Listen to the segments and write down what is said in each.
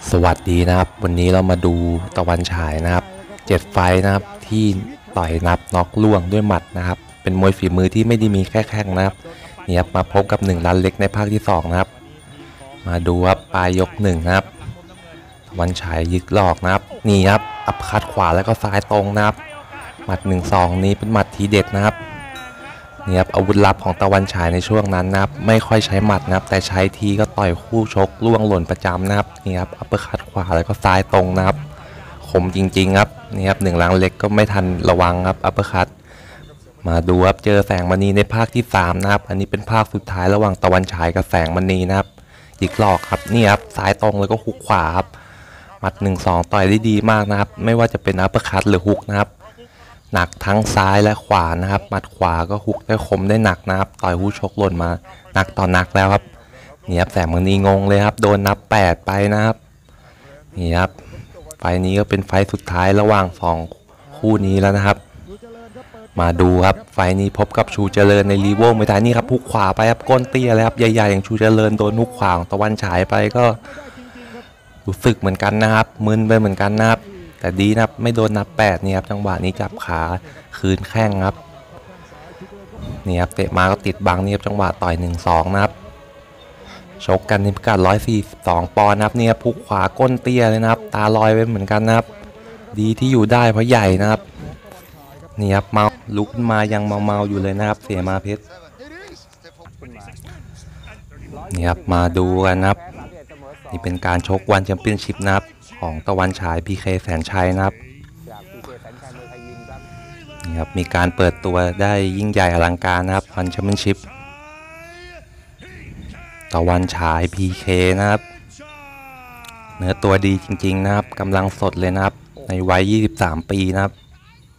สวัสดีนะครับวันนี้เรามาดูตะวันฉายนะครับ7 ไฟท์นะครับที่ต่อยนับน็อกล่วงด้วยหมัดนะครับเป็นมวยฝีมือที่ไม่ได้มีแค่แข้งนะครับนี่ครับมาพบกับ1 ล้านเล็กในภาคที่2นะครับมาดูครับปลายยก1นะครับตะวันฉายยึกหลอกนะครับนี่ครับอัปคัดขวาแล้วก็ซ้ายตรงนะครับหมัด1-2นี้เป็นหมัดทีเด็ดนะครับนี่ครับอาวุธลับของตะวันฉายในช่วงนั้นนะครับไม่ค่อยใช้หมัดนะครับแต่ใช้ทีก็ต่อยคู่ชกล่วงหล่นประจำนะครับนี่ครับอัปคัดขวาแล้วก็ซ้ายตรงนะครับคมจริงๆครับนี่ครับ1 ล้านเล็กก็ไม่ทันระวังครับอัปคัดมาดูครับเจอแสงมณีในภาคที่3นะครับอันนี้เป็นภาคสุดท้ายระหว่างตะวันฉายกับแสงมณีนะครับยิกหลอกครับนี่ครับซ้ายตรงแล้วก็ฮุกขวาครับหมัด1-2ต่อยได้ดีมากนะครับไม่ว่าจะเป็นอัปคัดหรือฮุกนะครับหนักทั้งซ้ายและขวานะครับหมัดขวาก็ฮุกได้คมได้หนักนะครับต่อยคู่ชกหล่นมาหนักต่อหนักแล้วครับนี่ครับแสงมณีงงเลยครับโดนนับ8ไปนะครับนี่ครับไฟนี้ก็เป็นไฟสุดท้ายระหว่าง2คู่นี้แล้วนะครับมาดูครับไฟนี้พบกับชูเจริญในรีโวไม่ได้นี่ครับฮุกขวาไปครับก้นเตี้ยเลยครับใหญ่ๆอย่างชูเจริญโดนฮุกขวาของตะวันฉายไปก็รู้สึกเหมือนกันนะครับมึนไปเหมือนกันนะครับแต่ดีนะครับไม่โดนนับ8นี่ครับจังหวะนี้จับขาคืนแข้งครับนี่ครับเตะมาก็ติดบังนี่ครับจังหวะต่อย1-2นะครับชกกันในพิกัด142 ปอนด์นะครับเนี่ยพุกขวาก้นเตี้ยเลยนะครับตาลอยไปเหมือนกันนะครับดีที่อยู่ได้เพราะใหญ่นะครับนี่ครับเมาลุกขึ้นมายังเมาอยู่เลยนะครับเสียมาเพชรนี่ครับมาดูกันนะครับนี่เป็นการชกวันแชมเปี้ยนชิพนะครับของตะวันฉายพีเคแสนชัยนะครับนี่ครับมีการเปิดตัวได้ยิ่งใหญ่อลังการนะครับวันแชมเปี้ยนชิพตะวันฉาย PK นะครับเนื้อตัวดีจริงๆนะครับกำลังสดเลยนะครับในวัย23 ปีนะครับ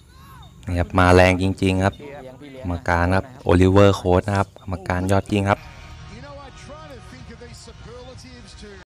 นี่ครับมาแรงจริงๆครับกรรมการครับโอลิเวอร์โค้ชนะครับกรรมการยอดจริงครับ